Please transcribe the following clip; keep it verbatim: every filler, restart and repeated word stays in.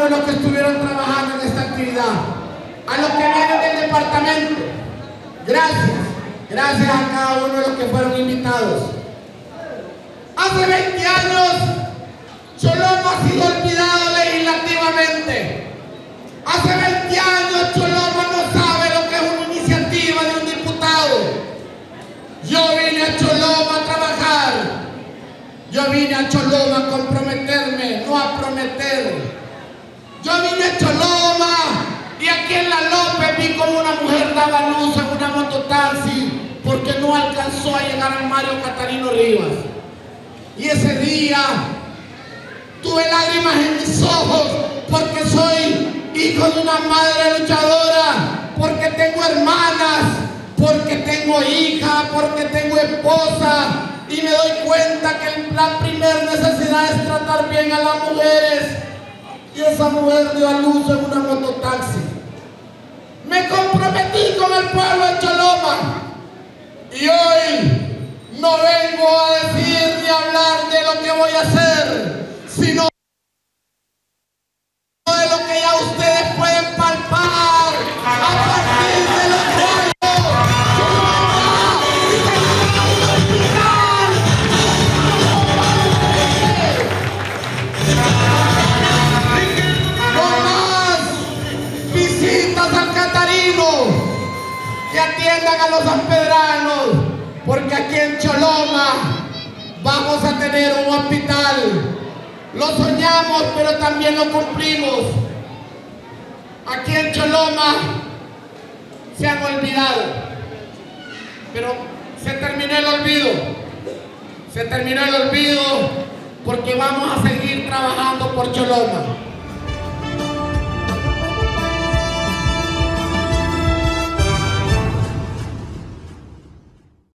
de los que estuvieron trabajando en esta actividad, a los que vienen del departamento, gracias, gracias a cada uno de los que fueron invitados. Hace veinte años, Choloma ha sido olvidado legislativamente. Hace veinte años, Choloma no sabe lo que es una iniciativa de un diputado. Yo vine a Choloma a trabajar. Yo vine a Choloma a comprometerme, no a prometer. Yo vine a Choloma y aquí en La López vi como una mujer daba luz en una mototaxi porque no alcanzó a llegar al Mario Catarino Rivas. Y ese día tuve lágrimas en mis ojos porque soy hijo de una madre luchadora, porque tengo hermanas, porque tengo hija, porque tengo esposa, y me doy cuenta que la primera necesidad es tratar bien a las mujeres, y esa mujer dio a luz en una mototaxi. Me comprometí con el pueblo de Choloma, y hoy no vengo a decir ni a hablar de lo que voy a hacer, sino de lo que ya ustedes pueden palpar a partir de los cuales no más visitas al Catarino, que atiendan a los sanpedranos, porque aquí en Choloma vamos a tener un hospital. Lo soñamos, pero también lo cumplimos. Aquí en Choloma se han olvidado, pero se terminó el olvido. Se terminó el olvido porque vamos a seguir trabajando por Choloma.